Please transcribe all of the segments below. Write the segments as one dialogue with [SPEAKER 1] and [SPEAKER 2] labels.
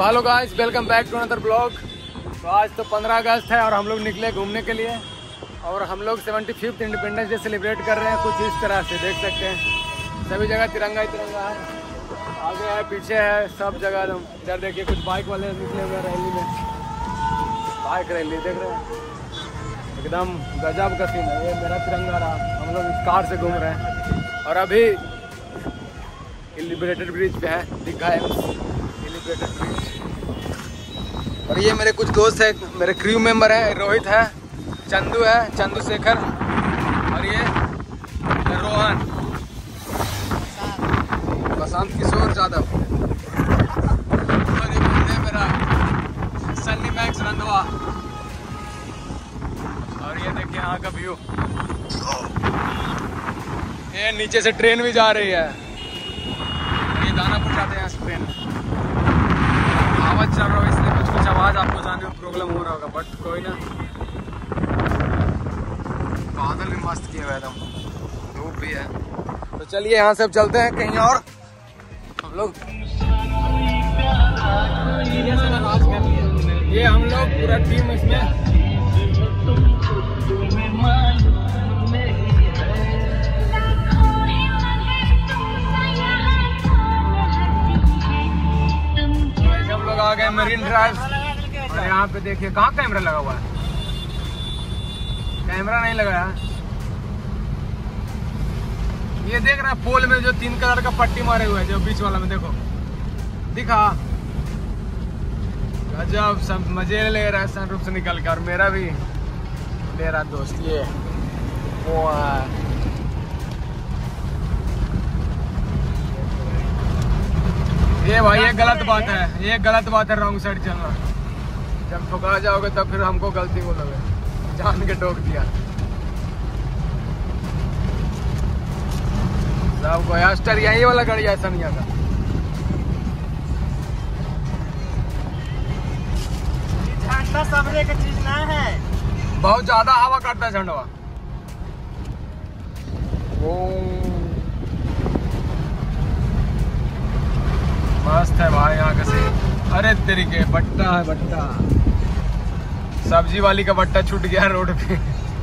[SPEAKER 1] Hello guys, welcome back to another blog. तो आज तो 15 अगस्त है और हम लोग निकले घूमने के लिए और हम लोग 75th इंडिपेंडेंस डे सेलिब्रेट कर रहे हैं कुछ इस तरह से। देख सकते हैं सभी जगह तिरंगा ही तिरंगा है, आगे है पीछे है सब जगह। इधर देखिए कुछ बाइक वाले निकले हुए रैली में, बाइक रैली देख रहे हैं, एकदम गजब का सीन है। ये मेरा तिरंगा रहा, हम लोग इस कार से घूम रहे हैं और अभी लिबरेटेड ब्रिज पे है, दिखा है लिबरेटेड ब्रिज। और ये मेरे कुछ दोस्त है, मेरे क्रू मेंबर है, रोहित है, चंदू है, चंदू शेखर और ये रोहन, बसंत किशोर यादव और ये मेरा सन्नी मैक्स रंधवा। और ये देखिए यहाँ का व्यू, ये नीचे से ट्रेन भी जा रही है, ये दानापुर जाते हैं इस ट्रेन। आवाज चल रहा है इसलिए कुछ आवाज आपको जाने में प्रॉब्लम हो रहा होगा, बट कोई ना। बादल भी मस्त किए हुए एकदम, धूप भी है। तो चलिए यहाँ से चलते हैं कहीं और हम लोग। ये हम लोग पूरा टीम इसमें आ गए मरीन ड्राइव। और यहाँ पे देखिए कहाँ कैमरा लगा हुआ है, कैमरा नहीं लगाया। ये देख रहा है पोल में जो 3 कलर का पट्टी मारे हुए है, जो बीच वाला में देखो दिखा, गजब सब मजे ले रहा है सनरूफ से निकल के। और मेरा भी ले रहा दोस्त ये ये भाई ये गलत बात है, ये गलत बात है रॉन्ग साइड चलना। जब ठुका जाओगे तब फिर हमको गलती बोलोगे, जान के ठोक दिया। सबको यास्टर यही वाला गाड़ी है सनिया का।
[SPEAKER 2] झंडा सबरे का चीज ना है,
[SPEAKER 1] बहुत ज्यादा हवा करता है झंडवा। मस्त है भाई यहाँ का सीन। अरे तरीके बट्टा है, बट्टा सब्जी वाली का बट्टा छूट गया रोड पे।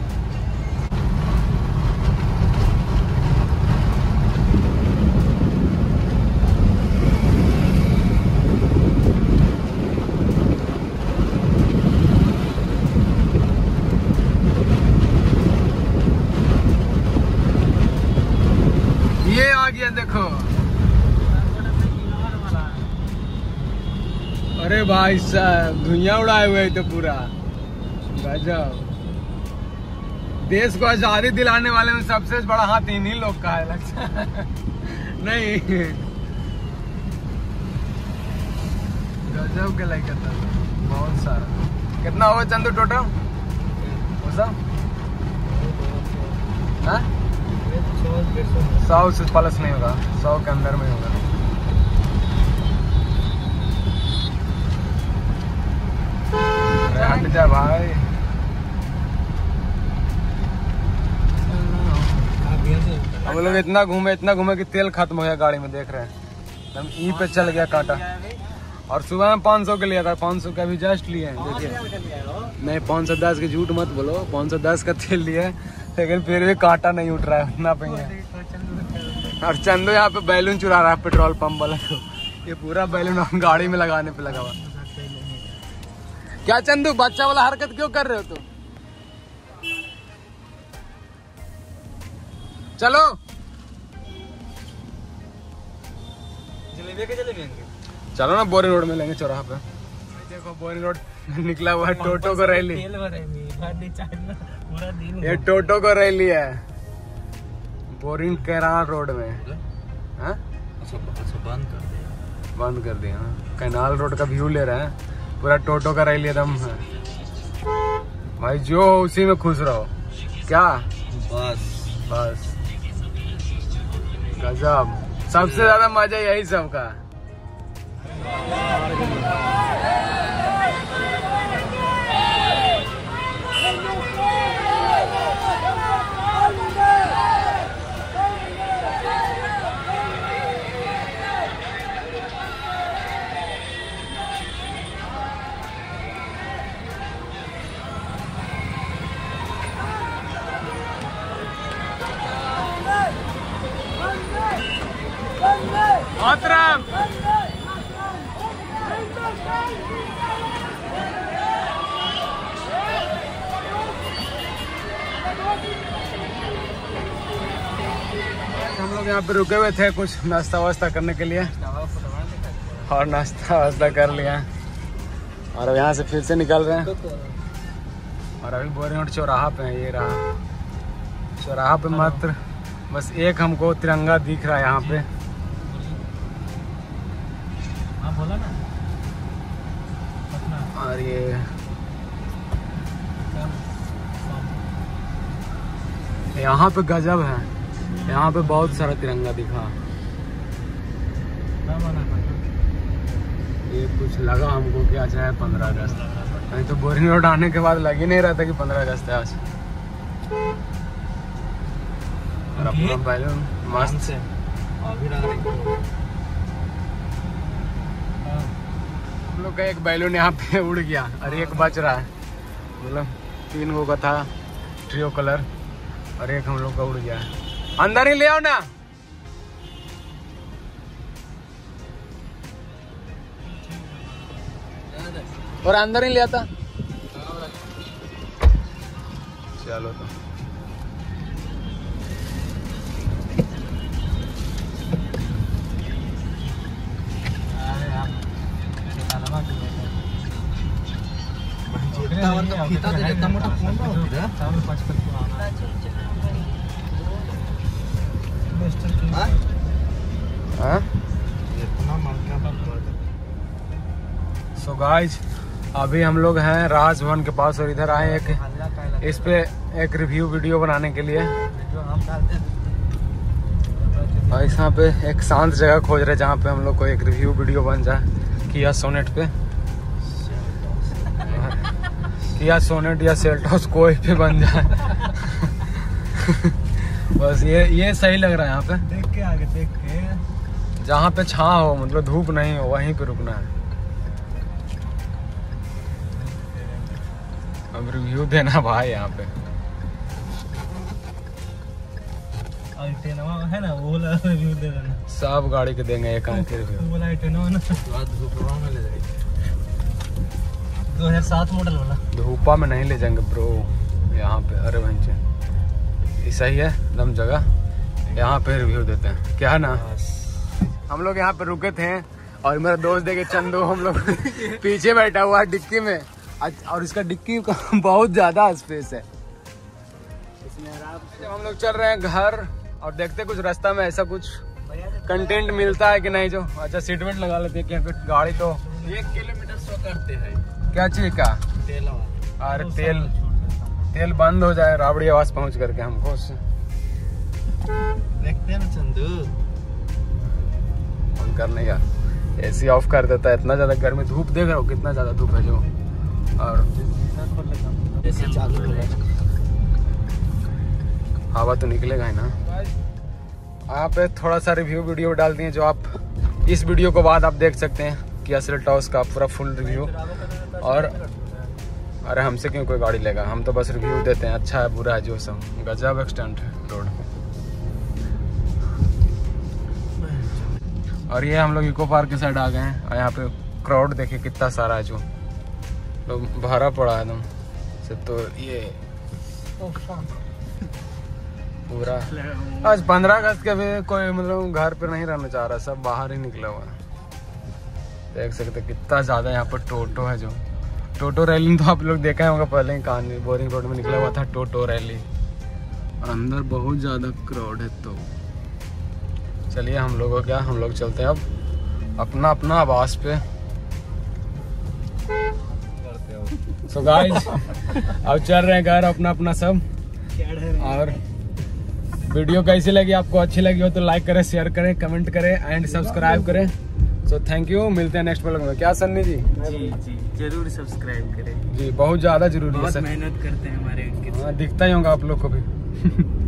[SPEAKER 1] ये आ गया देखो, अरे भाई साहब धुइयां उड़ाए हुए तो पूरा गजब। देश को आजादी दिलाने वाले में सबसे बड़ा हाथ इन्हीं लोग का है लगता है। नहीं गजब के लाइक था बहुत सारा। कितना होगा चंदू टोटल वो सब? 100 से प्लस नहीं होगा, 100 के अंदर में होगा। हट जा भाई, हम लोग इतना घूमे कि तेल खत्म हो गया गाड़ी में। देख रहे हैं हम ई पे चल गया कांटा। और सुबह में 500 के लिया था, 500 का भी जस्ट लिए हैं। देखिए नहीं 510 के झूठ मत बोलो, 510 का तेल लिए लेकिन फिर भी कांटा नहीं उठ रहा है उतना पे है। और चंदू यहाँ पे बैलून चुरा रहा है पेट्रोल पंप वाला को। ये पूरा बैलून हम गाड़ी में लगाने पे लगा हुआ। क्या चंदू बच्चा वाला हरकत क्यों कर रहे हो तुम? चलो जलेबी चलो ना, बोरिंग रोड में लेंगे चौराहा पे। देखो बोरिंग रोड निकला हुआ है, टोटो को रैली। ये टोटो को रैली है बोरिंग कैनाल रोड में। बंद कर दिया, कैनाल रोड का व्यू ले रहे हैं, पूरा टोटो का रैली एकदम है भाई। जो उसी में खुश रहो क्या, बस बस गजब। सबसे ज्यादा मजा यही सबका। लोग यहाँ पे रुके हुए थे कुछ नाश्ता वास्ता करने के लिए और नाश्ता वास्ता कर लिया और अब यहाँ से फिर से निकल रहे हैं। और अभी बोरीवट चौराहा पे है, ये रहा चौराहा पे। मात्र बस एक हमको तिरंगा दिख रहा है यहाँ पे।
[SPEAKER 2] बोला ना।
[SPEAKER 1] और ये यहाँ पे गजब है, यहाँ पे बहुत सारा तिरंगा दिखा। ये कुछ लगा हमको कि आज है 15 अगस्त, नहीं तो बोरिंग रोड आने के बाद लग ही नहीं रहा था कि 15 अगस्त है आज। और अपना बैलून मस्त से हम लोग का एक बैलून यहाँ पे उड़ गया और एक बच रहा है। मतलब 3 गो का था ट्रियो कलर और एक हम लोग का उड़ गया है। अंदर ही ले आओ ना। और अंदर ही ले आता। चलो तो सो गाइज अभी हम लोग हैं राजभवन के पास और इधर आए एक इस पे एक रिव्यू वीडियो बनाने के लिए। और यहाँ पे एक शांत जगह खोज रहे जहाँ पे हम लोग को एक रिव्यू वीडियो बन जाए किया सोनेट पे। किया सोनेट या सेल्टोस कोई भी बन जाए। बस ये सही लग रहा है यहाँ पे।
[SPEAKER 2] देख के आगे देख के
[SPEAKER 1] जहाँ पे छाँव हो, मतलब धूप नहीं हो, वहीं पे रुकना है। अब रिव्यू देना भाई यहाँ पे।
[SPEAKER 2] है ना वो रिव्यू दे देना।
[SPEAKER 1] सब गाड़ी के देंगे एक रिव्यू।
[SPEAKER 2] 2007 मॉडल वाला।
[SPEAKER 1] धूपा में नहीं ले जाएंगे ब्रो यहाँ पे। अरे भंचे सही है दम जगह, यहाँ पे रिव्यू देते हैं क्या है ना। हम लोग यहाँ पे रुके थे और मेरा दोस्त देखे चंदू हम लोग पीछे बैठा हुआ है डिक्की में और इसका डिक्की बहुत ज्यादा स्पेस है। जब हम लोग चल रहे हैं घर और देखते कुछ रास्ता में ऐसा कुछ कंटेंट मिलता है कि नहीं जो अच्छा सीट बेल्ट लगा लेते हैं क्योंकि गाड़ी तो
[SPEAKER 2] 1 किलोमीटर शो करते हैं।
[SPEAKER 1] क्या चीज का अरे तेल बंद हो जाए राबड़ी आवाज पहुंच करके हमको उससे
[SPEAKER 2] देखते हैं ना चंदू
[SPEAKER 1] बंद करने का एसी ऑफ कर देता है। इतना ज्यादा गर्मी धूप देख रहे हो कितना ज्यादा धूप है जो। और
[SPEAKER 2] जैसे चालू हो गया
[SPEAKER 1] हवा तो निकलेगा ही ना। यहाँ पे थोड़ा सा रिव्यू वीडियो डाल दिए जो आप इस वीडियो के बाद आप देख सकते हैं कि सेल्टोस का पूरा फुल रिव्यू। और अरे हमसे क्यों कोई गाड़ी लेगा, हम तो बस रिव्यू देते हैं अच्छा है बुरा है जो सब। गजब एक्सटेंट है रोड पे। और ये हम लोग इको पार्क के साइड आ गए हैं और यहाँ पे क्राउड देखे कितना सारा है जो लोग भरा पड़ा है एकदम से। तो ये पूरा आज 15 अगस्त के भी कोई मतलब घर पे नहीं रहना चाह रहा, सब बाहर ही निकला हुआ है। देख सकते कितना ज्यादा यहाँ पर टोटो है जो। टोटो रैली तो आप लोग देखा ही होगा पहले ही कहानी बोरिंग रोड में निकला हुआ था टोटो रैली। और अंदर बहुत ज्यादा क्राउड है। तो चलिए हम लोगों क्या हम लोग चलते हैं अब अपना अपना आवास पे। सो गाइस अब चल रहे हैं घर अपना अपना सब। और वीडियो कैसी लगी आपको, अच्छी लगी हो तो लाइक करें, शेयर करें, कमेंट करें एंड सब्सक्राइब करें। सो थैंक यू, मिलते हैं नेक्स्ट व्लॉग में। क्या सन्नी जी?
[SPEAKER 2] जी जरूर सब्सक्राइब करें
[SPEAKER 1] जी, बहुत ज़्यादा जरूरी है।
[SPEAKER 2] बहुत मेहनत करते हैं हमारे।
[SPEAKER 1] हाँ दिखता ही होगा आप लोग को भी।